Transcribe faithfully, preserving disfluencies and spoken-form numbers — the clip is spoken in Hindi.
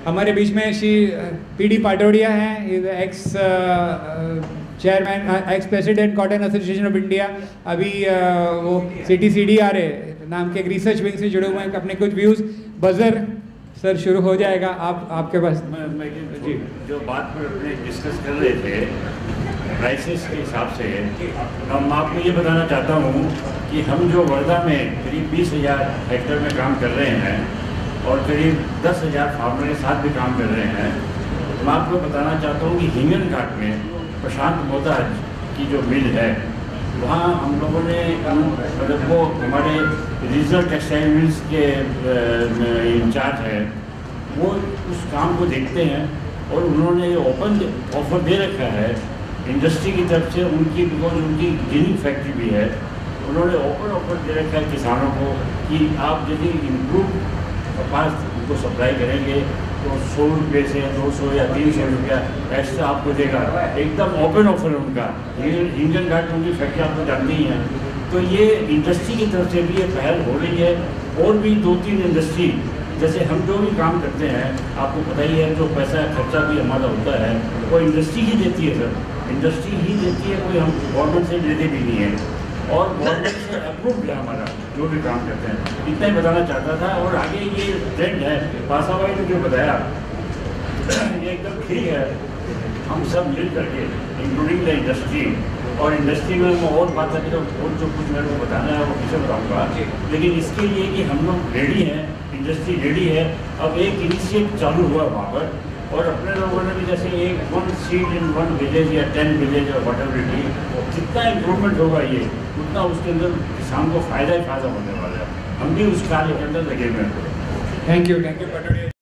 हमारे बीच में श्री पी डी पाटोडिया हैं, ex chairman, ex president cotton association of India. अभी वो CITI C D R A नाम के एक रिसर्च विंग से जुड़े हुए हैं। अपने कुछ व्यूज़ बजर सर शुरू हो जाएगा, आप आपके पास। मैं, मैं जी जो बात पर अपने डिस्कस कर रहे थे प्राइसेस के हिसाब से, हम आपको ये बताना चाहता हूँ कि हम जो वर्धा में करीब बीस हज़ार हेक्टेयर में काम कर रहे हैं और करीब दस हज़ार फार्मर के साथ भी काम कर रहे हैं। मैं आपको बताना चाहता हूँ कि हिंगन घाट में प्रशांत मोहताज की जो मिल है, वहाँ हम लोगों ने मतलब वो हमारे रीजनल टेक्सटाइल मिल्स के इंचार्ज है, वो उस काम को देखते हैं और उन्होंने ये ओपन ऑफर दे रखा है इंडस्ट्री की तरफ से। उनकी बिकॉज उनकी गिनिंग फैक्ट्री भी है, उन्होंने ओपन ऑफर दे रखा है किसानों को कि आप यदि इम्प्रूव कपास उनको सप्लाई करेंगे तो सौ रुपये से दो सौ या तीन सौ रुपया एक्स्ट्रा आपको देगा। एकदम ओपन ऑफर है उनका। हिंगन घाट उनकी फैक्ट्री आपको जानती ही है। तो ये इंडस्ट्री की तरफ से भी ये पहल हो रही है। और भी दो तीन इंडस्ट्री, जैसे हम जो भी काम करते हैं आपको पता ही है, जो पैसा खर्चा भी हमारा होता है वो इंडस्ट्री ही देती है सर, इंडस्ट्री ही देती है, कोई हम गवर्नमेंट से लेते भी नहीं है। और गवर्नमेंट से अप्रूव है हमारा जो भी काम करते हैं। इतना ही बताना चाहता था। और आगे ये ट्रेंड है, पासा भाई ने जो बताया ये एकदम ठीक है। हम सब मिल करके इंक्लूडिंग द इंडस्ट्री, और इंडस्ट्री में मैं और बात है तो और जो कुछ मेरे को बताना है वो पीछे बताऊँगा, लेकिन इसके लिए कि हम लोग रेडी हैं, इंडस्ट्री रेडी है। अब एक इनिशिएट चालू हुआ वहाँ पर, और अपने लोगों ने भी जैसे एक one seed in one village या टेन विलेज और वट एवर इट इज, जितना इम्प्रूवमेंट होगा ये उतना उसके अंदर किसान को फायदा ही फायदा होने वाला है। हम भी उस कार्य के अंदर लगे हुए हैं। Thank you thank you पटोडिया।